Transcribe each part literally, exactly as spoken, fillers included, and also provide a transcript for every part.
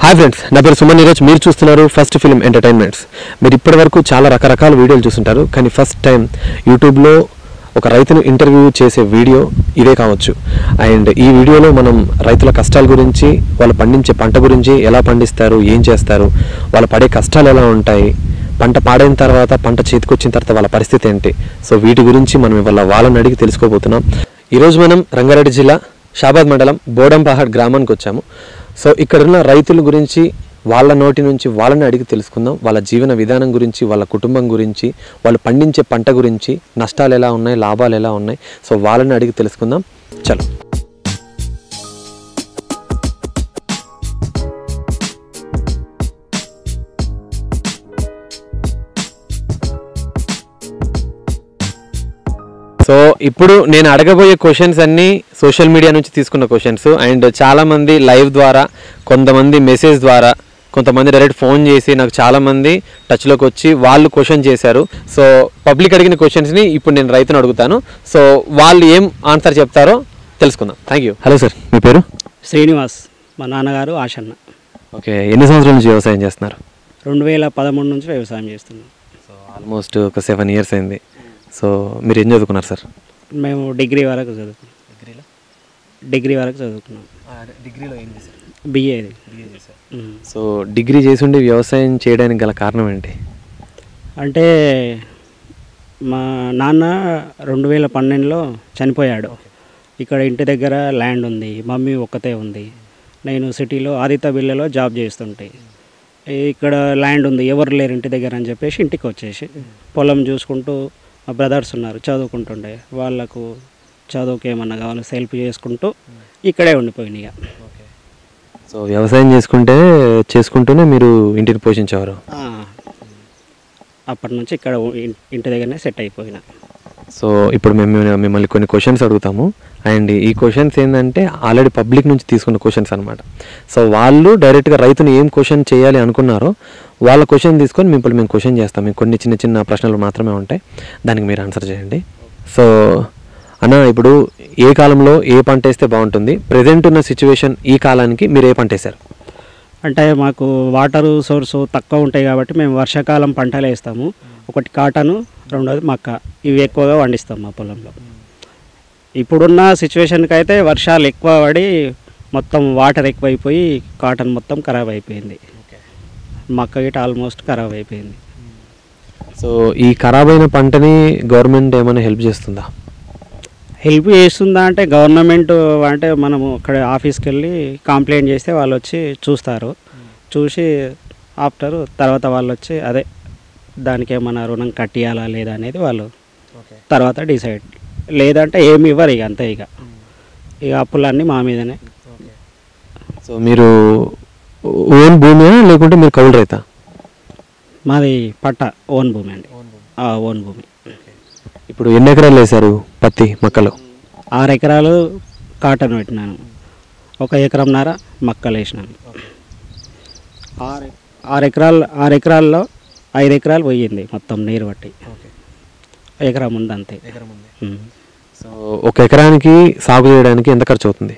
Hi friends, నా పేరు సుమన్. ఈరోజు మీరు చూస్తున్నారు ఫస్ట్ ఫిల్మ్ ఎంటర్టైన్మెంట్స్. మీరు ఇప్పటి వరకు చాలా రకరకాల వీడియోలు చూస్తుంటారు, కానీ ఫస్ట్ టైం యూట్యూబ్లో ఒక రైతును ఇంటర్వ్యూ చేసే వీడియో ఇదే కావచ్చు. అండ్ ఈ వీడియోలో మనం రైతుల కష్టాల గురించి, వాళ్ళు పండించే పంట గురించి, ఎలా పండిస్తారు, ఏం చేస్తారు, వాళ్ళు పడే కష్టాలు ఎలా ఉంటాయి, పంట పాడైన తర్వాత పంట చేతికొచ్చిన తర్వాత వాళ్ళ పరిస్థితి ఏంటి, సో వీటి గురించి మనం ఇవాళ వాళ్ళని అడిగి తెలుసుకోబోతున్నాం. ఈరోజు మనం రంగారెడ్డి జిల్లా షాబాద్ మండలం బోడంపహాడ్ గ్రామానికి వచ్చాము. సో ఇక్కడున్న రైతుల గురించి వాళ్ళ నోటి నుంచి వాళ్ళని అడిగి తెలుసుకుందాం. వాళ్ళ జీవన విధానం గురించి, వాళ్ళ కుటుంబం గురించి, వాళ్ళు పండించే పంట గురించి, నష్టాలు ఎలా ఉన్నాయి, లాభాలు ఎలా ఉన్నాయి, సో వాళ్ళని అడిగి తెలుసుకుందాం. చలో. సో ఇప్పుడు నేను అడగబోయే క్వశ్చన్స్ అన్నీ సోషల్ మీడియా నుంచి తీసుకున్న క్వశ్చన్స్. అండ్ చాలామంది లైవ్ ద్వారా, కొంతమంది మెసేజ్ ద్వారా, కొంతమంది డైరెక్ట్ ఫోన్ చేసి నాకు చాలామంది టచ్లోకి వచ్చి వాళ్ళు క్వశ్చన్ చేశారు. సో పబ్లిక్ అడిగిన క్వశ్చన్స్ని ఇప్పుడు నేను రైతును అడుగుతాను. సో వాళ్ళు ఏం ఆన్సర్ చెప్తారో తెలుసుకుందాం. Thank you. హలో సార్, మీ పేరు? శ్రీనివాస్. మా నాన్నగారు ఆశన్న. ఓకే, ఎన్ని సంవత్సరాల నుంచి వ్యవసాయం చేస్తున్నారు? రెండు వేల పదమూడు నుంచి వ్యవసాయం చేస్తున్నాం. సో ఆల్మోస్ట్ ఒక సెవెన్ ఇయర్స్ అయింది. సో మీరు ఏం చదువుకున్నారు సార్? మేము డిగ్రీ వరకు చదువుకున్నాం. డిగ్రీలో డిగ్రీ వరకు చదువుకున్నాం. డిగ్రీలో ఏం చేశారు? బిఏ. సో డిగ్రీ చేసి వ్యవసాయం చేయడానికి గల కారణం ఏంటి? అంటే మా నాన్న రెండు వేల పన్నెండులో చనిపోయాడు. ఇక్కడ ఇంటి దగ్గర ల్యాండ్ ఉంది, మమ్మీ ఒక్కతే ఉంది. నేను సిటీలో ఆదిత్య బిల్లలో జాబ్ చేస్తుంటే ఇక్కడ ల్యాండ్ ఉంది, ఎవరు లేరు ఇంటి దగ్గర అని చెప్పేసి ఇంటికి వచ్చేసి పొలం చూసుకుంటూ, మా బ్రదర్స్ ఉన్నారు చదువుకుంటుండే, వాళ్ళకు చదువుకు ఏమన్నా కావాలి హెల్ప్ చేసుకుంటూ ఇక్కడే ఉండిపోయింది. ఇక సో వ్యవసాయం చేసుకుంటే చేసుకుంటూనే మీరు ఇంటిని పోషించేవారు? అప్పటి నుంచి ఇక్కడ ఇంటి దగ్గరనే సెట్ అయిపోయినా. సో ఇప్పుడు మేము మిమ్మల్ని కొన్ని క్వశ్చన్స్ అడుగుతాము. అండ్ ఈ క్వశ్చన్స్ ఏంటంటే ఆల్రెడీ పబ్లిక్ నుంచి తీసుకున్న క్వశ్చన్స్ అనమాట. సో వాళ్ళు డైరెక్ట్గా రైతుని ఏం క్వశ్చన్ చేయాలి అనుకున్నారో వాళ్ళ క్వశ్చన్ తీసుకొని మిమ్మల్ని మేము క్వశ్చన్ చేస్తాం. మీకు కొన్ని చిన్న చిన్న ప్రశ్నలు మాత్రమే ఉంటాయి, దానికి మీరు ఆన్సర్ చేయండి. సో అన్న, ఇప్పుడు ఏ కాలంలో ఏ పంట వేస్తే బాగుంటుంది? ప్రజెంట్ ఉన్న సిచ్యువేషన్ ఈ కాలానికి మీరు ఏ పంట వేశారు? అంటే మాకు వాటరు సోర్సు తక్కువ ఉంటాయి కాబట్టి మేము వర్షాకాలం పంటలు వేస్తాము. ఒకటి కాటను, రెండోది మక్క. ఇవి ఎక్కువగా పండిస్తాం మా పొలంలో. ఇప్పుడున్న సిచ్యువేషన్కి అయితే వర్షాలు ఎక్కువ పడి మొత్తం వాటర్ ఎక్కువైపోయి కాటన్ మొత్తం ఖరాబ్ అయిపోయింది. మక్క గిట ఆల్మోస్ట్ ఖరాబ్ అయిపోయింది. సో ఈ ఖరాబ్ అయిన పంటని గవర్నమెంట్ ఏమైనా హెల్ప్ చేస్తుందా? హెల్ప్ చేస్తుందా అంటే గవర్నమెంట్ అంటే మనము అక్కడ ఆఫీస్కి వెళ్ళి కంప్లైంట్ చేస్తే వాళ్ళు వచ్చి చూస్తారు. చూసి ఆఫ్టర్ తర్వాత వాళ్ళు వచ్చి అదే దానికి ఏమైనా రుణం కట్టియాలా లేదా అనేది వాళ్ళు తర్వాత డిసైడ్. లేదంటే ఏమి ఇవ్వరు ఇక, అంతే. ఇక ఇక అప్పులన్నీ మా మీదనే. సో మీరు ఓన్ భూమి లేకుంటే మీరు కౌలు రైతా? మాది పట్ట ఓన్ భూమి అండి. ఓన్ భూమి. ఇప్పుడు ఎన్ని ఎకరాలు వేశారు పత్తి మక్కలు? ఆరు ఎకరాలు కాటన్ పెట్టినాను, ఒక ఎకరంన్నర మక్కలు వేసినాను. ఆరు ఆరు ఎకరాలు ఆరు ఎకరాల్లో ఐదు ఎకరాలు పోయింది మొత్తం నీరు బట్టి. ఎకరం ఉంది అంతే. సో ఒక ఎకరానికి సాగు చేయడానికి ఎంత ఖర్చు అవుతుంది?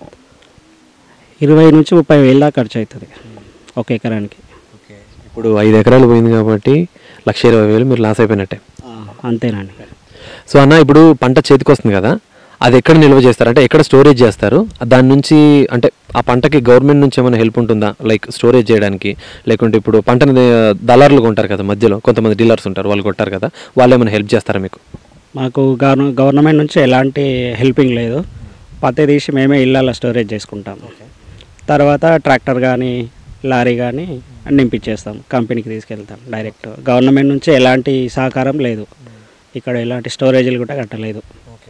ఇరవై నుంచి ముప్పై వేలు దాకా ఖర్చు అవుతుంది ఒక ఎకరానికి. ఇప్పుడు ఐదు ఎకరాలు పోయింది కాబట్టి లక్ష ఇరవై వేలు మీరు లాస్ అయిపోయినట్టే. అంతేనండి. సో అన్న, ఇప్పుడు పంట చేతికి వస్తుంది కదా, అది ఎక్కడ నిల్వ చేస్తారు? అంటే ఎక్కడ స్టోరేజ్ చేస్తారు? దాని నుంచి అంటే ఆ పంటకి గవర్నమెంట్ నుంచి ఏమైనా హెల్ప్ ఉంటుందా, లైక్ స్టోరేజ్ చేయడానికి? లేకుంటే ఇప్పుడు పంటని దళారులు కొంటారు కదా, మధ్యలో కొంతమంది డీలర్స్ ఉంటారు, వాళ్ళు కొంటారు కదా, వాళ్ళు ఏమైనా హెల్ప్ చేస్తారా మీకు? మాకు గవర్న గవర్నమెంట్ నుంచి ఎలాంటి హెల్పింగ్ లేదు. పత్తి తీసి మేమే ఇళ్ళల్లో స్టోరేజ్ చేసుకుంటాము. తర్వాత ట్రాక్టర్ కానీ లారీ కానీ నింపించేస్తాం, కంపెనీకి తీసుకెళ్తాం డైరెక్ట్. గవర్నమెంట్ నుంచి ఎలాంటి సహకారం లేదు ఇక్కడ, ఎలాంటి స్టోరేజీలు కూడా కట్టలేదు.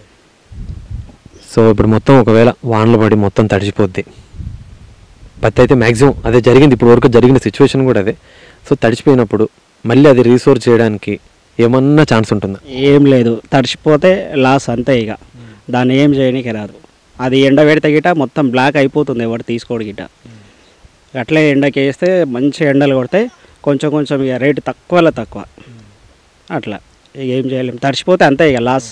సో ఇప్పుడు మొత్తం ఒకవేళ వానలు పడి మొత్తం తడిచిపోద్ది, పత్తి అయితే మ్యాక్సిమం అదే జరిగింది, ఇప్పుడు వరకు జరిగిన సిచ్యువేషన్ కూడా అదే. సో తడిచిపోయినప్పుడు మళ్ళీ అది రీసోర్స్ చేయడానికి ఏమన్నా ఛాన్స్ ఉంటుందా? ఏం లేదు, తడిచిపోతే లాస్ అంతే. ఇక దాన్ని ఏం చేయడానికి రాదు. అది ఎండ పెడితే గిట మొత్తం బ్లాక్ అయిపోతుంది, ఎవరు తీసుకోడు గిట. అట్లే ఎండకి వేస్తే మంచి ఎండలు కొడితే కొంచెం కొంచెం ఇక రేటు తక్కువలో తక్కువ అట్లా. ఇక ఏం చేయలేము, తడిచిపోతే అంతే ఇక లాస్.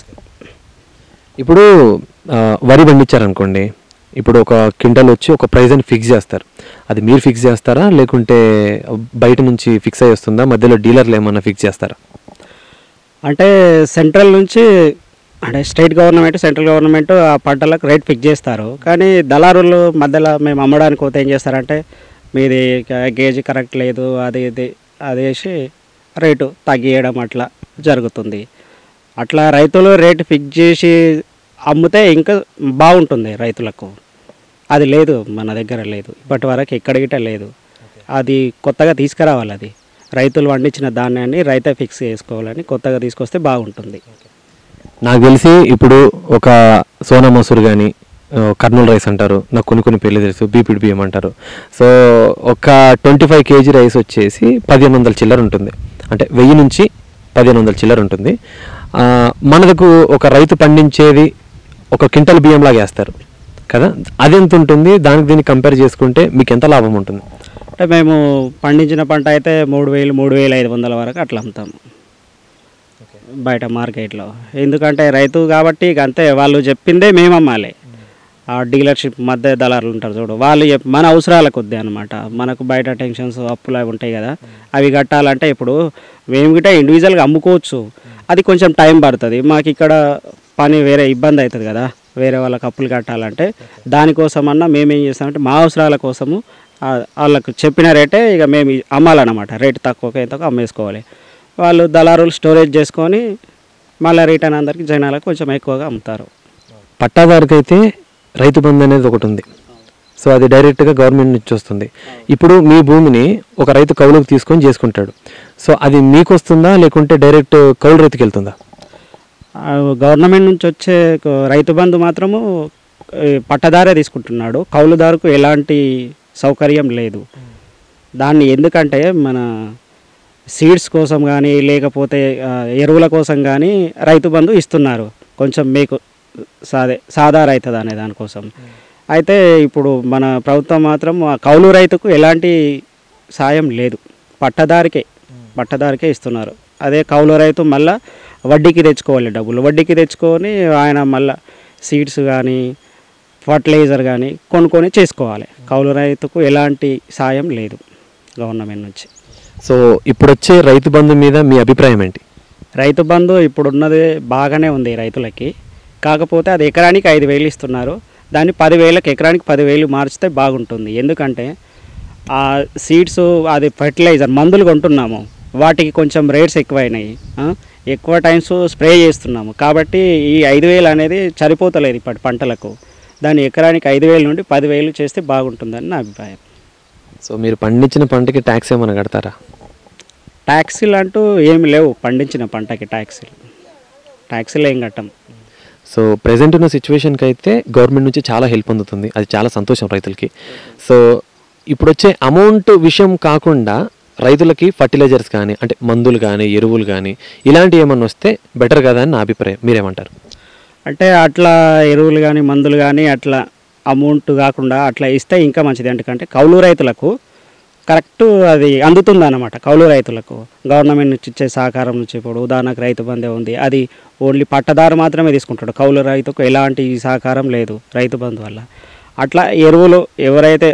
ఇప్పుడు వరి పండించారనుకోండి, ఇప్పుడు ఒక క్వింటల్ వచ్చి ఒక ప్రైస్ అని ఫిక్స్ చేస్తారు. అది మీరు ఫిక్స్ చేస్తారా లేకుంటే బయట నుంచి ఫిక్స్ అయ్యి వస్తుందా, మధ్యలో డీలర్లు ఏమన్నా ఫిక్స్ చేస్తారా? అంటే సెంట్రల్ నుంచి అంటే స్టేట్ గవర్నమెంట్ సెంట్రల్ గవర్నమెంట్ ఆ పంటలకు రేట్ ఫిక్స్ చేస్తారు. కానీ దళారులు మధ్యలో మేము అమ్మడానికి పోతే ఏం చేస్తారంటే మీది గేజ్ కరెక్ట్ లేదు అది ఇది అదేసి రేటు తగ్గియడం అట్లా జరుగుతుంది. అట్లా రైతులు రేటు ఫిక్స్ చేసి అమ్మితే ఇంకా బాగుంటుంది రైతులకు. అది లేదు, మన దగ్గర లేదు, ఇప్పటి వరకు ఎక్కడ గిట్ట లేదు. అది కొత్తగా తీసుకురావాలి. అది రైతులు పండించిన ధాన్యాన్ని రైతే ఫిక్స్ చేసుకోవాలని కొత్తగా తీసుకొస్తే బాగుంటుంది. నాకు తెలిసి ఇప్పుడు ఒక సోనా మసూర్ కానీ కర్నూలు రైస్ అంటారు, నాకు కొన్ని కొన్ని పేర్లు తెలుసు, బీపీడి బియ్యం అంటారు. సో ఒక ట్వంటీ ఫైవ్ కేజీ రైస్ వచ్చేసి పదిహేను వందల చిల్లర ఉంటుంది, అంటే వెయ్యి నుంచి పదిహేను వందల చిల్లర ఉంటుంది. మనకు ఒక రైతు పండించేది ఒక క్వింటల్ బియ్యం లాగా వేస్తారు కదా, అది ఎంత ఉంటుంది? దానికి దీన్ని కంపేర్ చేసుకుంటే మీకు ఎంత లాభం ఉంటుంది? అంటే మేము పండించిన పంట అయితే మూడు వేలు మూడు వేల ఐదు వందల వరకు అట్లా అమ్ముతాము బయట మార్కెట్లో. ఎందుకంటే రైతు కాబట్టి ఇక అంతే, వాళ్ళు చెప్పిందే మేము అమ్మాలి. ఆ డీలర్షిప్ మధ్య దళారులు ఉంటారు చూడు, వాళ్ళు చెప్ మన అవసరాల కొద్ది అనమాట. మనకు బయట టెన్షన్స్ అప్పులు అవి ఉంటాయి కదా, అవి కట్టాలంటే ఇప్పుడు మేము గిట్ట ఇండివిజువల్గా అమ్ముకోవచ్చు, అది కొంచెం టైం పడుతుంది. మాకు ఇక్కడ పని వేరే ఇబ్బంది అవుతుంది కదా, వేరే వాళ్ళకి అప్పులు కట్టాలంటే. దానికోసమన్నా మేమేం చేస్తామంటే మా అవసరాల కోసము వాళ్ళకు చెప్పిన రేటే ఇక మేము అమ్మాలన్నమాట. రేటు తక్కువకి ఎంతకు అమ్మేసుకోవాలి. వాళ్ళు దళారులు స్టోరేజ్ చేసుకొని మళ్ళీ రిటర్న్ అందరికి జనాలకు కొంచెం ఎక్కువగా అమ్ముతారు. పట్టాదారుకి అయితే రైతు బంధు అనేది ఒకటి ఉంది, సో అది డైరెక్ట్గా గవర్నమెంట్ నుంచి వస్తుంది. ఇప్పుడు మీ భూమిని ఒక రైతు కౌలుకు తీసుకొని చేసుకుంటాడు, సో అది మీకు వస్తుందా లేకుంటే డైరెక్ట్ కౌలు రైతుకి వెళ్తుందా? గవర్నమెంట్ నుంచి వచ్చే రైతు బంధు మాత్రము పట్టదారే తీసుకుంటున్నాడు, కౌలుదారుకు ఎలాంటి సౌకర్యం లేదు. దాన్ని ఎందుకంటే మన సీడ్స్ కోసం కానీ లేకపోతే ఎరువుల కోసం కానీ రైతు బంధు ఇస్తున్నారు, కొంచెం మీకు సాదే సాదా రైతు అనే దానికోసం. అయితే ఇప్పుడు మన ప్రభుత్వం మాత్రం ఆ కౌలు రైతుకు ఎలాంటి సాయం లేదు, పట్టదారికే పట్టదారికే ఇస్తున్నారు. అదే కౌలు రైతు మళ్ళీ వడ్డీకి తెచ్చుకోవాలి డబ్బులు, వడ్డీకి తెచ్చుకొని ఆయన మళ్ళీ సీడ్స్ కానీ ఫర్టిలైజర్ కానీ కొనుక్కొని చేసుకోవాలి. కౌలు రైతుకు ఎలాంటి సాయం లేదు గవర్నమెంట్ నుంచి. సో ఇప్పుడు వచ్చే రైతు బంధు మీద మీ అభిప్రాయం ఏంటి? రైతు బంధు ఇప్పుడున్నది బాగానే ఉంది రైతులకి, కాకపోతే అది ఎకరానికి ఐదు వేలు ఇస్తున్నారు, దాన్ని పదివేలకు ఎకరానికి పదివేలు మార్చితే బాగుంటుంది. ఎందుకంటే ఆ సీడ్స్ అది ఫర్టిలైజర్ మందులు కొంటున్నాము, వాటికి కొంచెం రేట్స్ ఎక్కువైనాయి, ఎక్కువ టైమ్స్ స్ప్రే చేస్తున్నాము, కాబట్టి ఈ ఐదు వేలు అనేది సరిపోతలేదు ఇప్పటి పంటలకు. దాన్ని ఎకరానికి ఐదు వేలు నుండి పదివేలు చేస్తే బాగుంటుందని నా అభిప్రాయం. సో మీరు పండించిన పంటకి ట్యాక్స్ ఏమైనా కడతారా? ట్యాక్సీలు అంటూ ఏమి లేవు, పండించిన పంటకి ట్యాక్సీలు ట్యాక్సీలు ఏం కట్టం. సో ప్రజెంట్ ఉన్న సిచ్యువేషన్కి అయితే గవర్నమెంట్ నుంచి చాలా హెల్ప్ అందుతుంది, అది చాలా సంతోషం రైతులకి. సో ఇప్పుడు వచ్చే అమౌంట్ విషయం కాకుండా రైతులకి ఫర్టిలైజర్స్ కానీ అంటే మందులు కానీ ఎరువులు కానీ ఇలాంటివి ఏమన్నా వస్తే బెటర్ కదా అని నా అభిప్రాయం, మీరేమంటారు? అంటే అట్లా ఎరువులు కానీ మందులు కానీ అట్లా అమౌంట్ కాకుండా అట్లా ఇస్తే ఇంకా మంచిది. ఎందుకంటే కౌలు రైతులకు కరెక్ట్ అది అందుతుంది అన్నమాట. కౌలు రైతులకు గవర్నమెంట్ నుంచి ఇచ్చే సహకారం నుంచి ఇప్పుడు ఉదాహరణకు రైతు బంధే ఉంది, అది ఓన్లీ పట్టదారు మాత్రమే తీసుకుంటాడు, కౌలు రైతుకు ఎలాంటి సహకారం లేదు రైతు బంధు వల్ల. అట్లా ఎరువులు ఎవరైతే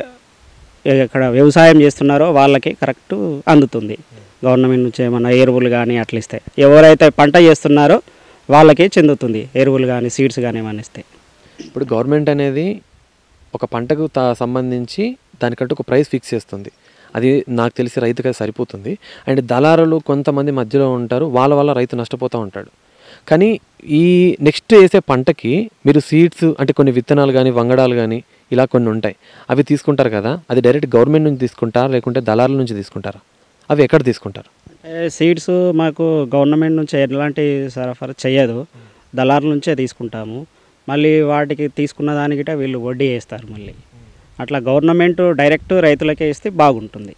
ఇక్కడ వ్యవసాయం చేస్తున్నారో వాళ్ళకి కరెక్ట్ అందుతుంది గవర్నమెంట్ నుంచి. ఏమన్నా ఎరువులు కానీ అట్లా ఇస్తే ఎవరైతే పంట చేస్తున్నారో వాళ్ళకి చెందుతుంది ఎరువులు కానీ సీడ్స్ కానీ ఏమన్నా ఇస్తే. ఇప్పుడు గవర్నమెంట్ అనేది ఒక పంటకు తా సంబంధించి దానికంటూ ఒక ప్రైస్ ఫిక్స్ చేస్తుంది, అది నాకు తెలిసి రైతుకి అది సరిపోతుంది. అండ్ దళారులు కొంతమంది మధ్యలో ఉంటారు, వాళ్ళ వల్ల రైతు నష్టపోతూ ఉంటాడు. కానీ ఈ నెక్స్ట్ వేసే పంటకి మీరు సీడ్స్ అంటే కొన్ని విత్తనాలు కానీ వంగడాలు కానీ ఇలా కొన్ని ఉంటాయి, అవి తీసుకుంటారు కదా, అది డైరెక్ట్ గవర్నమెంట్ నుంచి తీసుకుంటారా లేకుంటే దళారుల నుంచి తీసుకుంటారా? అవి ఎక్కడ తీసుకుంటారు? సీడ్స్ మాకు గవర్నమెంట్ నుంచి ఎలాంటి సరఫరా చేయదు, దళారుల నుంచే తీసుకుంటాము. మళ్ళీ వాటికి తీసుకున్న దానికిట వీళ్ళు వడ్డీ వేస్తారు మళ్ళీ. అట్లా గవర్నమెంట్ డైరెక్ట్ రైతులకే ఇస్తే బాగుంటుంది,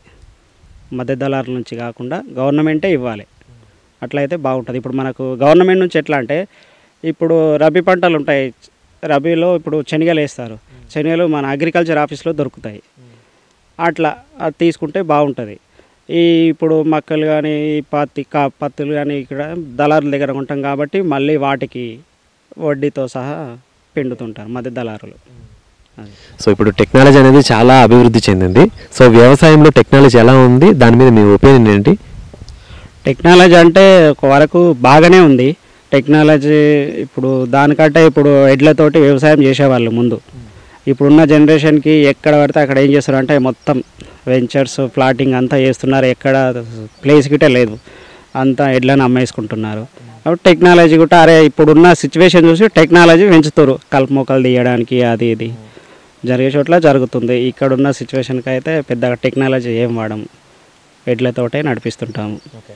మధ్య దళారుల నుంచి కాకుండా గవర్నమెంటే ఇవ్వాలి, అట్లయితే బాగుంటుంది. ఇప్పుడు మనకు గవర్నమెంట్ నుంచి ఎట్లా అంటే ఇప్పుడు రబీ పంటలు ఉంటాయి, రబీలో ఇప్పుడు శనగలు వేస్తారు, శనగలు మన అగ్రికల్చర్ ఆఫీస్లో దొరుకుతాయి, అట్లా అది తీసుకుంటే బాగుంటుంది. ఈ ఇప్పుడు మక్కలు కానీ పత్తి కా పత్తులు కానీ ఇక్కడ దళారుల దగ్గర ఉంటాం కాబట్టి మళ్ళీ వాటికి వడ్డీతో సహా పిండుతుంటారు మధ్య దళారులు. సో ఇప్పుడు టెక్నాలజీ అనేది చాలా అభివృద్ధి చెందింది. సో వ్యవసాయంలో టెక్నాలజీ ఎలా ఉంది, దాని మీద మీ ఒపీనియన్ ఏంటి? టెక్నాలజీ అంటే ఒక వరకు బాగానే ఉంది టెక్నాలజీ. ఇప్పుడు దానికంటే ఇప్పుడు ఎడ్లతోటి వ్యవసాయం చేసేవాళ్ళు ముందు. ఇప్పుడున్న జనరేషన్కి ఎక్కడ పడితే అక్కడ ఏం చేస్తారు అంటే మొత్తం వెంచర్స్ ప్లాటింగ్ అంతా చేస్తున్నారు. ఎక్కడ ప్లేస్ గిట్టే లేదు, అంతా ఎడ్లను అమ్మేసుకుంటున్నారు. కాబట్టి టెక్నాలజీ కూడా అరే ఇప్పుడున్న సిచ్యువేషన్ చూసి టెక్నాలజీ పెంచుతారు, కలుపు మొక్కలు తీయడానికి అది ఇది జరిగే చోట్ల జరుగుతుంది. ఇక్కడున్న సిచ్యువేషన్కి అయితే పెద్దగా టెక్నాలజీ ఏం వాడము, ఎడ్లతోటే నడిపిస్తుంటాము.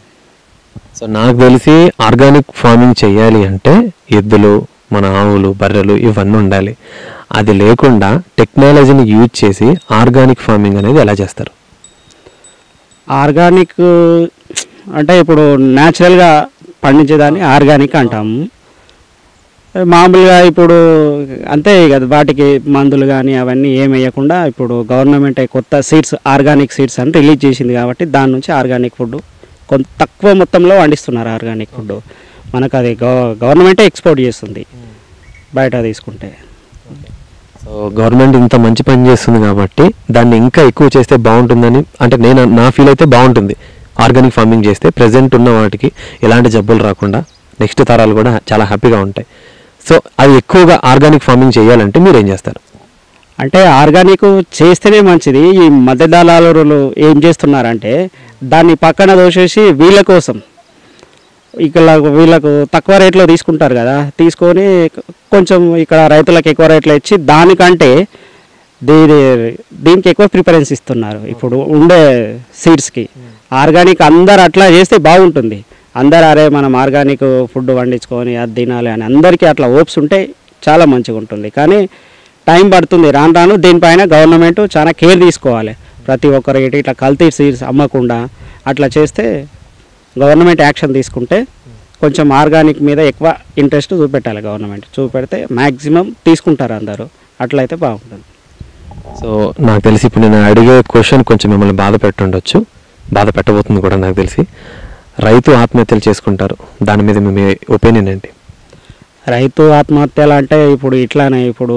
సో నాకు తెలిసి ఆర్గానిక్ ఫార్మింగ్ చేయాలి అంటే ఎద్దులు, మన ఆవులు, బర్రెలు ఇవన్నీ ఉండాలి. అది లేకుండా టెక్నాలజీని యూజ్ చేసి ఆర్గానిక్ ఫార్మింగ్ అనేది ఎలా చేస్తారు? ఆర్గానిక్ అంటే ఇప్పుడు న్యాచురల్గా పండించేదాన్ని ఆర్గానిక్ అంటాము. మామూలుగా ఇప్పుడు అంతే కదా, వాటికి మందులు కానీ అవన్నీ ఏమి వేయకుండా ఇప్పుడు గవర్నమెంట్ కొత్త సీడ్స్ ఆర్గానిక్ సీడ్స్ అని రిలీజ్ చేసింది. కాబట్టి దాని నుంచి ఆర్గానిక్ ఫుడ్ కొంత తక్కువ మొత్తంలో పండిస్తున్నారు. ఆర్గానిక్ ఫుడ్ మనకు అది గవర్నమెంటే ఎక్స్పోర్ట్ చేస్తుంది బయట తీసుకుంటే. సో గవర్నమెంట్ ఇంత మంచి పని చేస్తుంది కాబట్టి దాన్ని ఇంకా ఎక్కువ చేస్తే బాగుంటుందని అంటే నేను నా ఫీల్ అయితే బాగుంటుంది. ఆర్గానిక్ ఫార్మింగ్ చేస్తే ప్రజెంట్ ఉన్న వాటికి ఎలాంటి జబ్బులు రాకుండా నెక్స్ట్ తరాలు కూడా చాలా హ్యాపీగా ఉంటాయి. సో అది ఎక్కువగా ఆర్గానిక్ ఫార్మింగ్ చేయాలంటే మీరు ఏం చేస్తారు? అంటే ఆర్గానిక్ చేస్తేనే మంచిది. ఈ మధ్య దళారులు ఏం చేస్తున్నారంటే దాన్ని పక్కన దోసేసి వీళ్ళ కోసం ఇక్కడ వీళ్ళకు తక్కువ రేట్లో తీసుకుంటారు కదా, తీసుకొని కొంచెం ఇక్కడ రైతులకు ఎక్కువ రేట్లో ఇచ్చి దానికంటే దీని దీనికి ఎక్కువ ప్రిఫరెన్స్ ఇస్తున్నారు ఇప్పుడు ఉండే సీడ్స్కి. ఆర్గానిక్ అందరు అట్లా చేస్తే బాగుంటుంది. అందరు అరే మనం ఆర్గానిక్ ఫుడ్ వండించుకొని అది తినాలి అని అందరికీ అట్లా హోప్స్ ఉంటే చాలా మంచిగా ఉంటుంది. కానీ టైం పడుతుంది, రాను రాను దీనిపైన గవర్నమెంట్ చాలా కేర్ తీసుకోవాలి. ప్రతి ఒక్కరికి ఇట్లా కల్తీ సీడ్స్ అమ్మకుండా అట్లా చేస్తే గవర్నమెంట్ యాక్షన్ తీసుకుంటే కొంచెం ఆర్గానిక్ మీద ఎక్కువ ఇంట్రెస్ట్ చూపెట్టాలి గవర్నమెంట్. చూపెడితే మ్యాక్సిమం తీసుకుంటారు అందరూ, అట్లయితే బాగుంటుంది. సో నాకు తెలిసి ఇప్పుడు నేను అడిగే క్వశ్చన్ కొంచెం మిమ్మల్ని బాధ పెట్టుండొచ్చు, బాధ పెట్టబోతుంది కూడా నాకు తెలిసి. రైతు ఆత్మహత్యలు చేసుకుంటారు, దాని మీద మీ ఒపీనియన్ ఏంటి? రైతు ఆత్మహత్యలు అంటే ఇప్పుడు ఇట్లానే ఇప్పుడు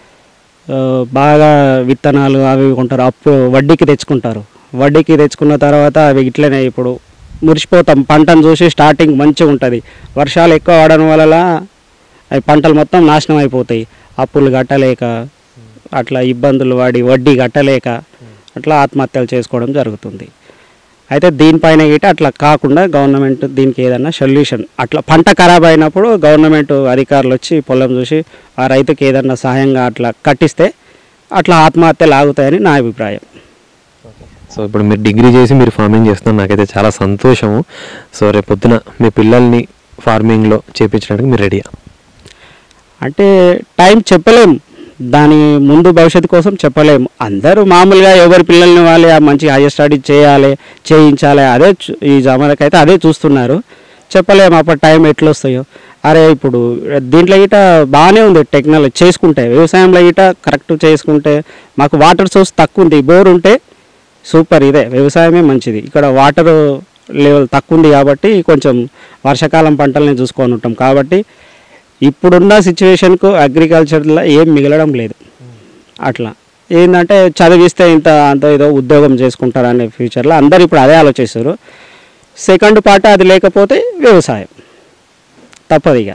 బాగా విత్తనాలు అవి కొంటారు, అప్పు వడ్డీకి తెచ్చుకుంటారు. వడ్డీకి తెచ్చుకున్న తర్వాత అవి ఇట్లనే ఇప్పుడు మురిసిపోతాం. పంటను చూసి స్టార్టింగ్ మంచిగా ఉంటుంది, వర్షాలు ఎక్కువ పడడం వల్ల అవి పంటలు మొత్తం నాశనం అయిపోతాయి. అప్పులు కట్టలేక అట్లా ఇబ్బందులు పడి వడ్డీ కట్టలేక అట్లా ఆత్మహత్యలు చేసుకోవడం జరుగుతుంది. అయితే దీనిపైన గిట అట్లా కాకుండా గవర్నమెంట్ దీనికి ఏదన్నా సొల్యూషన్, అట్లా పంట ఖరాబ్ అయినప్పుడు గవర్నమెంట్ అధికారులు వచ్చి పొలం చూసి ఆ రైతుకి ఏదన్నా సహాయంగా అట్లా కట్టిస్తే అట్లా ఆత్మహత్యలు ఆగుతాయని నా అభిప్రాయం. సో ఇప్పుడు మీరు డిగ్రీ చేసి మీరు ఫార్మింగ్ చేస్తున్నారు, నాకైతే చాలా సంతోషము. సో రేపు పొద్దున మీ పిల్లల్ని ఫార్మింగ్లో చేయించడానికి మీరు రెడీయా? అంటే టైం చెప్పలేము, దాని ముందు భవిష్యత్తు కోసం చెప్పలేము. అందరూ మామూలుగా ఎవరి పిల్లల్ని వాళ్ళే మంచి హైయర్ స్టడీ చేయాలి చేయించాలి అదే ఈ జమానకైతే అదే చూస్తున్నారు. చెప్పలేము అప్పుడు టైం ఎట్లా వస్తాయో. అరే ఇప్పుడు దీంట్లో గిట బాగానే ఉంది టెక్నాలజీ చేసుకుంటే, వ్యవసాయంలో గిట కరెక్ట్ చేసుకుంటే. మాకు వాటర్ సోర్స్ తక్కువ ఉంది, బోర్ ఉంటే సూపర్, ఇదే వ్యవసాయమే మంచిది. ఇక్కడ వాటర్ లెవెల్ తక్కువ ఉంది కాబట్టి కొంచెం వర్షాకాలం పంటలని చూసుకొని ఉంటాం. కాబట్టి ఇప్పుడున్న సిచ్యువేషన్కు అగ్రికల్చర్లో ఏం మిగలడం లేదు. అట్లా ఏంటంటే చదివిస్తే ఇంత అంత ఏదో ఉద్యోగం చేసుకుంటారు అనే ఫ్యూచర్లో అందరు ఇప్పుడు అదే ఆలోచిస్తారు. సెకండ్ పార్ట్ అది లేకపోతే వ్యవసాయం తప్పదు ఇక.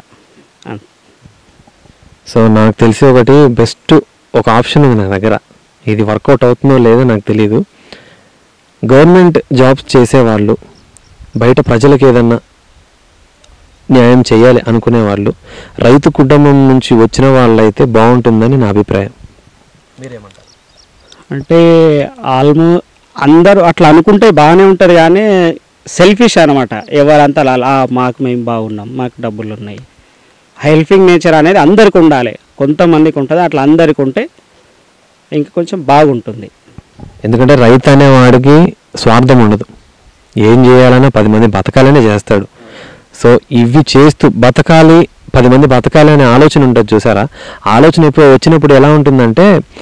సో నాకు తెలిసి ఒకటి బెస్ట్ ఒక ఆప్షన్ ఉంది నా దగ్గర, ఇది వర్కౌట్ అవుతుందో లేదో నాకు తెలియదు. గవర్నమెంట్ జాబ్స్ చేసేవాళ్ళు, బయట ప్రజలకు ఏదన్నా న్యాయం చేయాలి అనుకునే వాళ్ళు, రైతు కుటుంబం నుంచి వచ్చిన వాళ్ళైతే బాగుంటుందని నా అభిప్రాయం. మీరేమంటారు? అంటే ఆల్మో అందరూ అట్లా అనుకుంటే బాగానే ఉంటుంది, కానీ సెల్ఫిష్ అనమాట. ఎవరంతా అలా మాకు మేము బాగున్నాం, మాకు డబ్బులు ఉన్నాయి, హెల్పింగ్ నేచర్ అనేది అందరికి ఉండాలి. కొంతమందికి ఉంటుంది, అట్లా అందరికి ఉంటే ఇంకా కొంచెం బాగుంటుంది. ఎందుకంటే రైతు అనేవాడికి స్వార్థం ఉండదు, ఏం చేయాలన్నా పది మంది బతకాలనే చేస్తాడు. సో ఇవి చేస్తూ బతకాలి, పది మంది బతకాలి అనే ఆలోచన ఉంటుంది చూసారా. ఆలోచన ఇప్పుడు వచ్చినప్పుడు ఎలా ఉంటుందంటే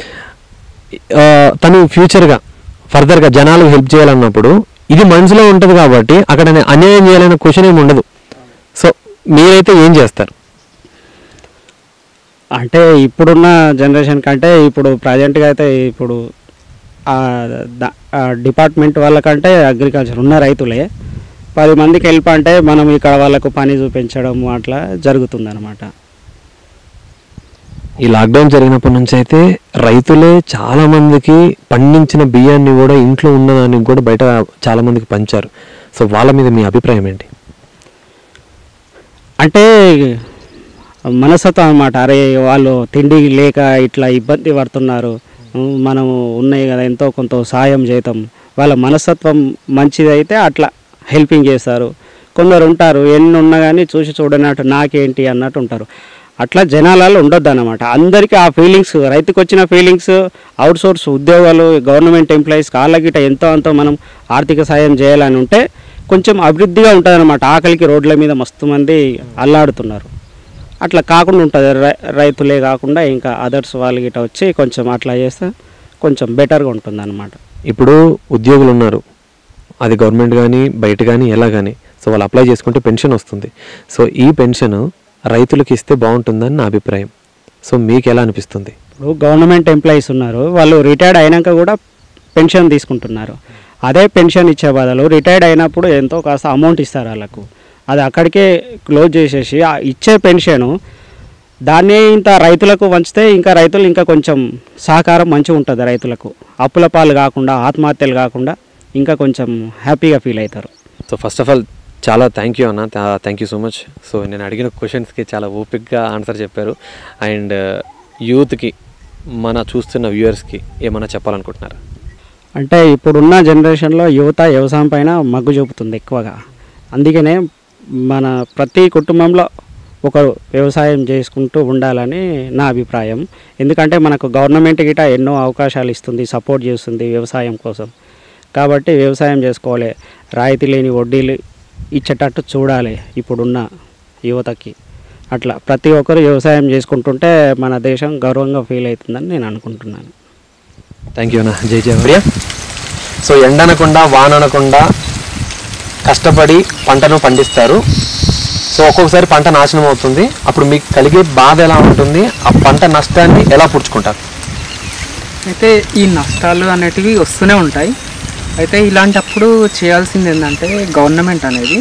తను ఫ్యూచర్గా ఫర్దర్గా జనాలకు హెల్ప్ చేయాలన్నప్పుడు ఇది మనసులో ఉంటుంది కాబట్టి అక్కడ అన్యాయం చేయాలనే క్వశ్చన్ ఏమి ఉండదు. సో మీరైతే ఏం చేస్తారు? అంటే ఇప్పుడున్న జనరేషన్ కంటే ఇప్పుడు ప్రజెంట్గా అయితే ఇప్పుడు డిపార్ట్మెంట్ వాళ్ళకంటే అగ్రికల్చర్ ఉన్న రైతులే పది మందికి హెల్ప్ అంటే మనం ఇక్కడ వాళ్ళకు పని చూపించడం అట్లా జరుగుతుంది అనమాట. ఈ లాక్డౌన్ జరిగినప్పటి నుంచి అయితే రైతులే చాలామందికి పండించిన బియ్యాన్ని కూడా ఇంట్లో ఉన్నదానికి కూడా బయట చాలామందికి పంచారు. సో వాళ్ళ మీద మీ అభిప్రాయం ఏంటి? అంటే మనస్తత్వం అన్నమాట. అరే వాళ్ళు తిండి లేక ఇట్లా ఇబ్బంది పడుతున్నారు, మనము ఉన్నాయి కదా ఎంతో కొంత సాయం చేద్దాం, వాళ్ళ మనస్తత్వం మంచిదైతే అట్లా హెల్పింగ్ చేస్తారు. కొందరు ఉంటారు ఎన్ని ఉన్నా కానీ చూసి చూడనట్టు నాకేంటి అన్నట్టు ఉంటారు. అట్లా జనాలలో ఉండొద్దు అన్నమాట. అందరికీ ఆ ఫీలింగ్స్, రైతుకు వచ్చిన ఫీలింగ్స్ అవుట్ సోర్స్ ఉద్యోగాలు గవర్నమెంట్ ఎంప్లాయీస్ కాళ్ళగిట ఎంతో అంతో మనం ఆర్థిక సాయం చేయాలని ఉంటే కొంచెం అభివృద్ధిగా ఉంటుంది అనమాట. ఆకలికి రోడ్ల మీద మస్తు మంది అల్లాడుతున్నారు. అట్లా కాకుండా ఉంటుంది. రైతులే కాకుండా ఇంకా అదర్స్ వాళ్ళు గిట వచ్చి కొంచెం అట్లా చేస్తే కొంచెం బెటర్గా ఉంటుంది అన్నమాట. ఇప్పుడు ఉద్యోగులు ఉన్నారు, అది గవర్నమెంట్ కానీ బయట కానీ ఎలా కానీ, సో వాళ్ళు అప్లై చేసుకుంటే పెన్షన్ వస్తుంది. సో ఈ పెన్షన్ రైతులకు ఇస్తే బాగుంటుందని నా అభిప్రాయం. సో మీకు ఎలా అనిపిస్తుంది? ఇప్పుడు గవర్నమెంట్ ఎంప్లాయీస్ ఉన్నారు, వాళ్ళు రిటైర్డ్ అయినాక కూడా పెన్షన్ తీసుకుంటున్నారు. అదే పెన్షన్ ఇచ్చే బదులు రిటైర్డ్ అయినప్పుడు ఎంతో కాస్త అమౌంట్ ఇస్తారు వాళ్ళకు, అది అక్కడికే క్లోజ్ చేసేసి ఆ ఇచ్చే పెన్షను దాన్ని ఇంత రైతులకు వంచితే ఇంకా రైతులు ఇంకా కొంచెం సహకారం మంచిగా ఉంటుంది. రైతులకు అప్పుల పాలు కాకుండా ఆత్మహత్యలు కాకుండా ఇంకా కొంచెం హ్యాపీగా ఫీల్ అవుతారు. సో ఫస్ట్ ఆఫ్ ఆల్ చాలా థ్యాంక్ యూ అన్న, thank you so much. So నేను అడిగిన క్వశ్చన్స్కి చాలా ఓపిక్గా ఆన్సర్ చెప్పారు. అండ్ యూత్కి, మన చూస్తున్న వ్యూవర్స్కి ఏమైనా చెప్పాలనుకుంటున్నారా? అంటే ఇప్పుడున్న జనరేషన్లో యువత వ్యవసాయం పైన మగ్గు చూపుతుంది ఎక్కువగా. అందుకనే మన ప్రతి కుటుంబంలో ఒకరు వ్యవసాయం చేసుకుంటూ ఉండాలని నా అభిప్రాయం. ఎందుకంటే మనకు గవర్నమెంట్ గిట ఎన్నో అవకాశాలు ఇస్తుంది, సపోర్ట్ చేస్తుంది వ్యవసాయం కోసం. కాబట్టి వ్యవసాయం చేసుకోవాలి, రాయితీ లేని వడ్డీలు ఇచ్చేటట్టు చూడాలి ఇప్పుడున్న యువతకి. అట్లా ప్రతి ఒక్కరు వ్యవసాయం చేసుకుంటుంటే మన దేశం గర్వంగా ఫీల్ అవుతుందని నేను అనుకుంటున్నాను. థ్యాంక్ యూ అన్న. జై జయ. సో ఎండనకుండా వాననకుండా కష్టపడి పంటను పండిస్తారు. సో ఒక్కొక్కసారి పంట నాశనం అవుతుంది, అప్పుడు మీకు కలిగే బాధ ఎలా ఉంటుంది? ఆ పంట నష్టాన్ని ఎలా పుచ్చుకుంటారు? అయితే ఈ నష్టాలు అనేటివి వస్తూనే ఉంటాయి. అయితే ఇలాంటప్పుడు చేయాల్సింది ఏంటంటే గవర్నమెంట్ అనేది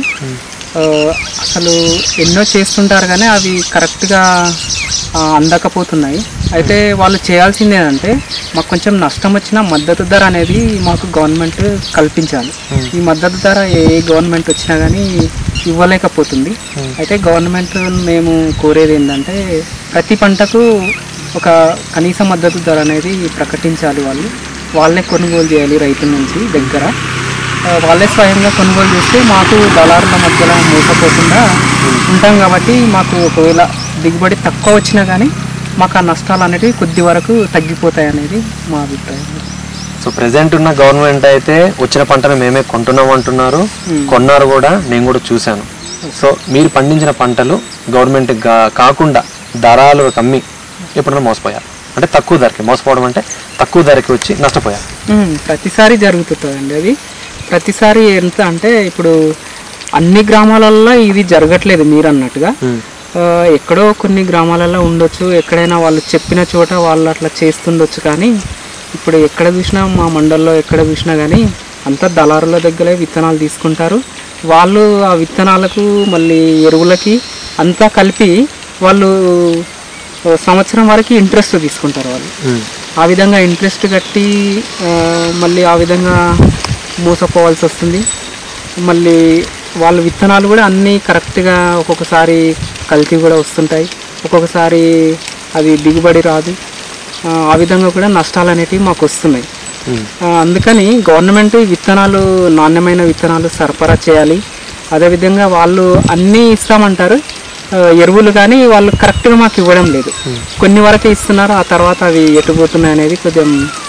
అసలు ఎన్నో చేస్తుంటారు కానీ అవి కరెక్ట్గా అందకపోతున్నాయి. అయితే వాళ్ళు చేయాల్సింది ఏంటంటే మాకు కొంచెం నష్టం వచ్చిన మద్దతు ధర అనేది మాకు గవర్నమెంట్ కల్పించాలి. ఈ మద్దతు ధర ఏ గవర్నమెంట్ వచ్చినా కానీ ఇవ్వలేకపోతుంది. అయితే గవర్నమెంట్ మేము కోరేది ఏంటంటే ప్రతి పంటకు ఒక కనీస మద్దతు ధర అనేది ప్రకటించాలి. వాళ్ళు వాళ్ళే కొనుగోలు చేయాలి రైతుల నుంచి దగ్గర, వాళ్ళే స్వయంగా కొనుగోలు చేస్తే మాకు దళారుల మధ్యలో మోసపోకుండా ఉంటాం. కాబట్టి మాకు ఒకవేళ దిగుబడి తక్కువ వచ్చినా కానీ మాకు ఆ నష్టాలు అనేవి కొద్ది వరకు తగ్గిపోతాయి అనేది మా అభిప్రాయం. సో ప్రెసెంట్ ఉన్న గవర్నమెంట్ అయితే వచ్చిన పంటను మేమే కొంటున్నాం అంటున్నారు, కొన్నారు కూడా, నేను కూడా చూశాను. సో మీరు పండించిన పంటలు గవర్నమెంట్ కాకుండా దళాలు కమ్మి ఎప్పుడైనా మోసపోయారు? అంటే తక్కువ ధరకి మోసపోవడం అంటే తక్కువ ధరకి వచ్చి నష్టపోయారు. ప్రతిసారి జరుగుతుందండి అది. ప్రతిసారి ఎంత అంటే ఇప్పుడు అన్ని గ్రామాలలో ఇది జరగట్లేదు మీరు అన్నట్టుగా. ఎక్కడో కొన్ని గ్రామాలలో ఉండొచ్చు, ఎక్కడైనా వాళ్ళు చెప్పిన చోట వాళ్ళు అట్లా చేస్తుండొచ్చు. కానీ ఇప్పుడు ఎక్కడ చూసినా మా మండల్లో ఎక్కడ చూసినా కానీ అంతా దళారుల దగ్గరే విత్తనాలు తీసుకుంటారు. వాళ్ళు ఆ విత్తనాలకు మళ్ళీ ఎరువులకి అంతా కలిపి వాళ్ళు సంవత్సరం వరకు ఇంట్రెస్ట్ తీసుకుంటారు. వాళ్ళు ఆ విధంగా ఇంట్రెస్ట్ కట్టి మళ్ళీ ఆ విధంగా మోసపోవాల్సి వస్తుంది. మళ్ళీ వాళ్ళ విత్తనాలు కూడా అన్నీ కరెక్ట్గా ఒక్కొక్కసారి కల్తీ కూడా వస్తుంటాయి, ఒక్కొక్కసారి అది దిగుబడి రాదు. ఆ విధంగా కూడా నష్టాలు అనేటివి మాకు వస్తున్నాయి. అందుకని గవర్నమెంట్ విత్తనాలు, నాణ్యమైన విత్తనాలు సరఫరా చేయాలి. అదేవిధంగా వాళ్ళు అన్నీ ఇస్తామంటారు ఎరువులు, కానీ వాళ్ళు కరెక్ట్గా మాకు ఇవ్వడం లేదు. కొన్ని వరకే ఇస్తున్నారు, ఆ తర్వాత అవి ఎటుపోతున్నాయి అనేది కొంచెం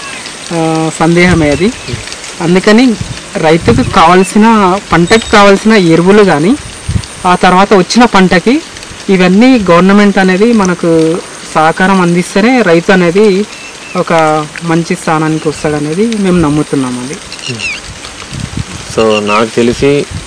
సందేహమే అది. అందుకని రైతుకు కావాల్సిన పంటకు కావాల్సిన ఎరువులు కానీ ఆ తర్వాత వచ్చిన పంటకి ఇవన్నీ గవర్నమెంట్ అనేది మనకు సహకారం అందిస్తేనే రైతు అనేది ఒక మంచి స్థానానికి వస్తాడనేది మేము నమ్ముతున్నామండి. సో నాకు తెలిసి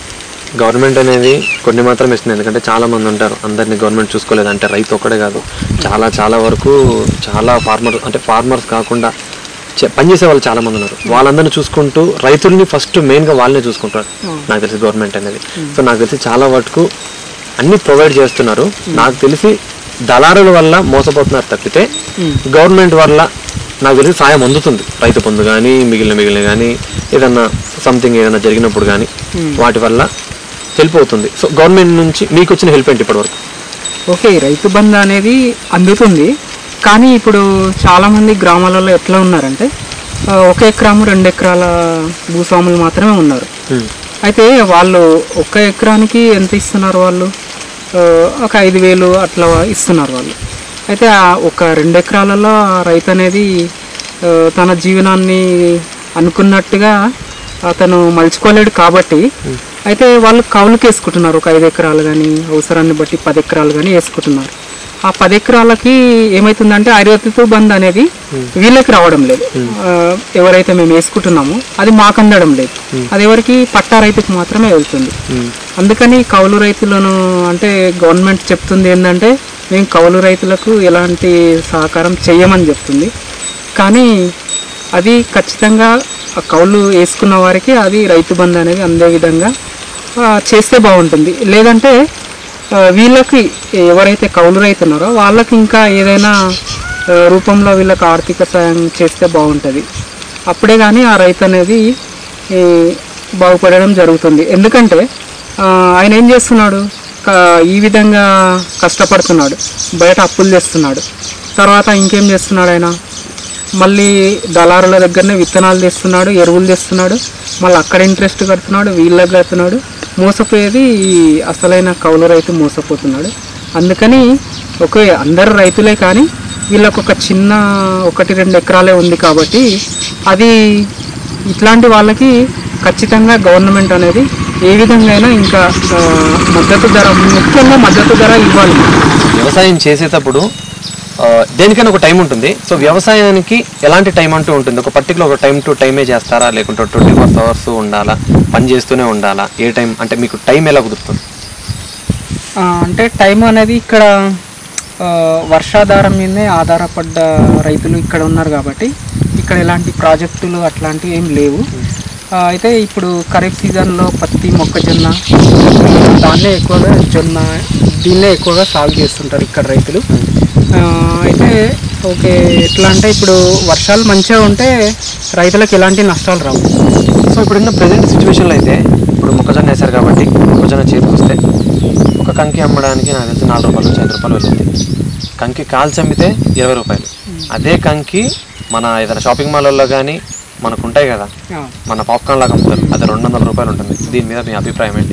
గవర్నమెంట్ అనేది కొన్ని మాత్రం ఇస్తుంది, ఎందుకంటే చాలా మంది ఉంటారు అందరినీ గవర్నమెంట్ చూసుకోలేదు అంటే రైతు ఒక్కడే కాదు, చాలా చాలా వరకు చాలా ఫార్మర్ అంటే ఫార్మర్స్ కాకుండా పనిచేసే వాళ్ళు చాలా మంది ఉన్నారు. వాళ్ళందరినీ చూసుకుంటూ రైతుల్ని ఫస్ట్ మెయిన్గా వాళ్ళనే చూసుకుంటారు నాకు తెలిసి గవర్నమెంట్ అనేది. సో నాకు తెలిసి చాలా వరకు అన్ని ప్రొవైడ్ చేస్తున్నారు. నాకు తెలిసి దళారుల వల్ల మోసపోతున్నారు తప్పితే గవర్నమెంట్ వల్ల నాకు తెలిసి సాయం అందుతుంది. రైతు పొందు కానీ మిగిలిన మిగిలిన కానీ ఏదన్నా సంథింగ్ ఏదైనా జరిగినప్పుడు కానీ వాటి వల్ల హెల్ప్ అవుతుంది. సో గవర్నమెంట్ నుంచి మీకు వచ్చిన హెల్ప్ ఏంటి ఇప్పటివరకు? ఓకే, రైతు బంధు అనేది అందుతుంది. కానీ ఇప్పుడు చాలామంది గ్రామాలలో ఎట్లా ఉన్నారంటే ఒక ఎకరాము రెండు ఎకరాల భూస్వాములు మాత్రమే ఉన్నారు. అయితే వాళ్ళు ఒక ఎకరానికి ఎంత ఇస్తున్నారు? వాళ్ళు ఒక ఐదు వేలు అట్లా ఇస్తున్నారు వాళ్ళు. అయితే ఒక రెండు ఎకరాలలో రైతు అనేది తన జీవనాన్ని అనుకున్నట్టుగా అతను మలుచుకోలేడు కాబట్టి అయితే వాళ్ళు కౌలుకి వేసుకుంటున్నారు. ఒక ఐదు ఎకరాలు కానీ అవసరాన్ని బట్టి పది ఎకరాలు కానీ వేసుకుంటున్నారు. ఆ పది ఎకరాలకి ఏమవుతుందంటే రైతు బంధు అనేది వీళ్ళకి రావడం లేదు. ఎవరైతే మేము వేసుకుంటున్నామో అది మాకు అందడం లేదు, అది ఎవరికి పట్టా రైతుకి మాత్రమే వెళ్తుంది. అందుకని కౌలు రైతులను అంటే గవర్నమెంట్ చెప్తుంది ఏంటంటే మేము కౌలు రైతులకు ఎలాంటి సహకారం చేయమని చెప్తుంది. కానీ అది ఖచ్చితంగా కౌలు వేసుకున్న వారికి అది రైతు బంధు అనేది అందే విధంగా చేస్తే బాగుంటుంది. లేదంటే వీళ్ళకి ఎవరైతే కౌలు రైతు ఉన్నారో వాళ్ళకి ఇంకా ఏదైనా రూపంలో వీళ్ళకి ఆర్థిక సాయం చేస్తే బాగుంటుంది. అప్పుడే కానీ ఆ రైతు అనేది బాగుపడడం జరుగుతుంది. ఎందుకంటే ఆయన ఏం చేస్తున్నాడు, ఈ విధంగా కష్టపడుతున్నాడు, బయట అప్పులు చేస్తున్నాడు, తర్వాత ఇంకేం చేస్తున్నాడు ఆయన మళ్ళీ దళారుల దగ్గరనే విత్తనాలు తెస్తున్నాడు, ఎరువులు తెస్తున్నాడు, మళ్ళీ అక్కడ ఇంట్రెస్ట్ కడుతున్నాడు, వీళ్ళకి కడుతున్నాడు. మోసపోయేది అసలైన కౌలు రైతు మోసపోతున్నాడు. అందుకని ఓకే అందరు రైతులే కానీ వీళ్ళకు ఒక చిన్న ఒకటి రెండు ఎకరాలే ఉంది కాబట్టి అది ఇట్లాంటి వాళ్ళకి ఖచ్చితంగా గవర్నమెంట్ అనేది ఏ విధంగా అయినా ఇంకా మద్దతు ధర, ముఖ్యంగా మద్దతు ధర ఇవ్వాలి. వ్యవసాయం చేసేటప్పుడు దేనికైనా ఒక టైం ఉంటుంది. సో వ్యవసాయానికి ఎలాంటి టైం అంటూ ఉంటుంది? ఒక పర్టికులర్ ఒక టైం టు టైమే చేస్తారా, లేకుంటే ట్వంటీ ఫోర్ అవర్స్ ఉండాలా, పని చేస్తూనే ఉండాలా? ఏ టైం అంటే మీకు టైం ఎలా కుదురుతుంది? అంటే టైం అనేది ఇక్కడ వర్షాధారం మీదనే ఆధారపడ్డ రైతులు ఇక్కడ ఉన్నారు కాబట్టి ఇక్కడ ఎలాంటి ప్రాజెక్టులు అట్లాంటివి ఏం లేవు. అయితే ఇప్పుడు ఖరీఫ్ సీజన్లో పత్తి, మొక్కజొన్న దాన్నే ఎక్కువగా జొన్న దీన్నే ఎక్కువగా సాగు చేస్తుంటారు ఇక్కడ రైతులు. అయితే ఓకే ఎట్లా అంటే ఇప్పుడు వర్షాలు మంచిగా ఉంటే రైతులకు ఎలాంటి నష్టాలు రావు. సో ఇప్పుడున్న ప్రజెంట్ సిచ్యువేషన్లో అయితే ఇప్పుడు మొక్కజొన్న వేశారు కాబట్టి మొక్కజొన్న చేతికి వస్తే ఒక కంకి అమ్మడానికి నాకు తెలిసి నాలుగు రూపాయల నుంచి ఐదు రూపాయలు వెళ్తుంది. కంకి కాల్చి అమ్మితే ఇరవై రూపాయలు. అదే కంకి మన ఏదైనా షాపింగ్ మాల్లో కానీ మనకు ఉంటాయి కదా, మన పాప్కార్న్ లాగా అమ్ముతారు, అది రెండు వందల రూపాయలు ఉంటుంది. దీని మీద మీ అభిప్రాయం ఏంటి?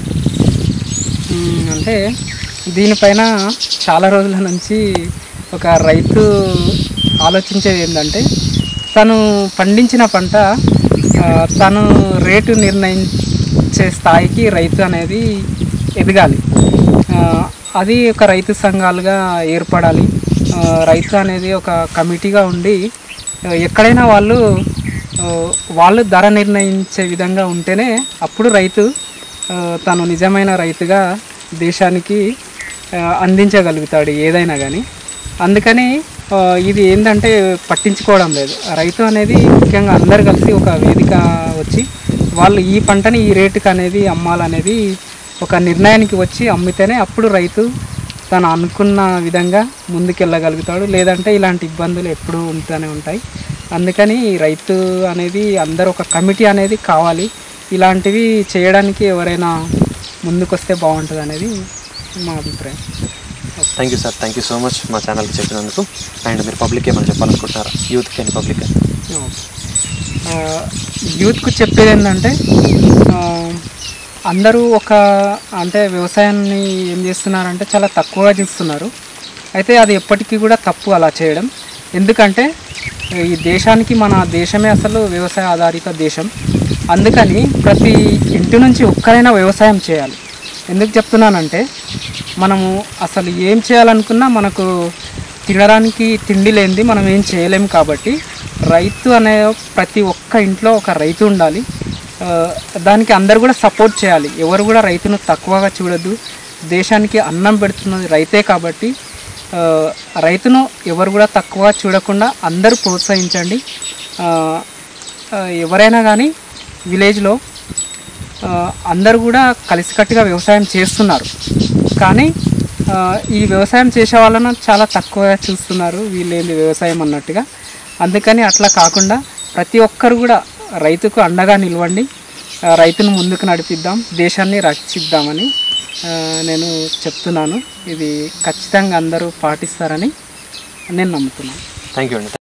అంటే దీనిపైన చాలా రోజుల నుంచి ఒక రైతు ఆలోచించేది ఏంటంటే తను పండించిన పంట తను రేటు నిర్ణయించే స్థాయికి రైతు అనేది ఎదగాలి. అది ఒక రైతు సంఘాలుగా ఏర్పడాలి. రైతు అనేది ఒక కమిటీగా ఉండి ఎక్కడైనా వాళ్ళు వాళ్ళు ధర నిర్ణయించే విధంగా ఉంటేనే అప్పుడు రైతు తను నిజమైన రైతుగా దేశానికి అందించగలుగుతాడు ఏదైనా కానీ. అందుకని ఇది ఏంటంటే పట్టించుకోవడం లేదు. రైతు అనేది ముఖ్యంగా అందరు కలిసి ఒక వేదిక వచ్చి వాళ్ళు ఈ పంటని ఈ రేటుకి అనేది అమ్మాలనేది ఒక నిర్ణయానికి వచ్చి అమ్మితేనే అప్పుడు రైతు తను అనుకున్న విధంగా ముందుకెళ్ళగలుగుతాడు. లేదంటే ఇలాంటి ఇబ్బందులు ఎప్పుడూ ఉంటూనే ఉంటాయి. అందుకని రైతు అనేది అందరూ ఒక కమిటీ అనేది కావాలి. ఇలాంటివి చేయడానికి ఎవరైనా ముందుకొస్తే బాగుంటుంది అనేది మా అభిప్రాయం. Thank you sir, thank you so much మా ఛానల్కి చెప్పినందుకు. అండ్ మీరు పబ్లిక్ ఏమైనా చెప్పాలనుకుంటున్నారా, యూత్కి అండ్ పబ్లిక్? యూత్కు చెప్పేది ఏంటంటే అందరూ ఒక అంటే వ్యవసాయాన్ని ఏం చేస్తున్నారంటే చాలా తక్కువగా చూస్తున్నారు. అయితే అది ఎప్పటికీ కూడా తప్పు అలా చేయడం. ఎందుకంటే ఈ దేశానికి మన దేశమే అసలు వ్యవసాయ ఆధారిత దేశం. అందుకని ప్రతి ఇంటి నుంచి ఒక్కరైనా వ్యవసాయం చేయాలి. ఎందుకు చెప్తున్నానంటే మనము అసలు ఏం చేయాలనుకున్నా మనకు తినడానికి తిండి లేనిది మనం ఏం చేయలేము. కాబట్టి రైతు అనే ప్రతి ఒక్క ఇంట్లో ఒక రైతు ఉండాలి. దానికి అందరు కూడా సపోర్ట్ చేయాలి. ఎవరు కూడా రైతును తక్కువగా చూడొద్దు. దేశానికి అన్నం పెడుతున్నది రైతే కాబట్టి రైతును ఎవరు కూడా తక్కువ చూడకుండా అందరూ ప్రోత్సహించండి. ఎవరైనా కానీ విలేజ్లో అందరూ కూడా కలిసికట్టుగా వ్యవసాయం చేస్తున్నారు, కానీ ఈ వ్యవసాయం చేసే వాళ్ళను చాలా తక్కువగా చూస్తున్నారు, వీళ్ళేంది వ్యవసాయం అన్నట్టుగా. అందుకని అట్లా కాకుండా ప్రతి ఒక్కరు కూడా రైతుకు అండగా నిలవండి, రైతును ముందుకు నడిపిద్దాం, దేశాన్ని రక్షిద్దామని నేను చెప్తున్నాను. ఇది ఖచ్చితంగా అందరూ పాటిస్తారని నేను నమ్ముతున్నాను. థ్యాంక్ యూ అండి.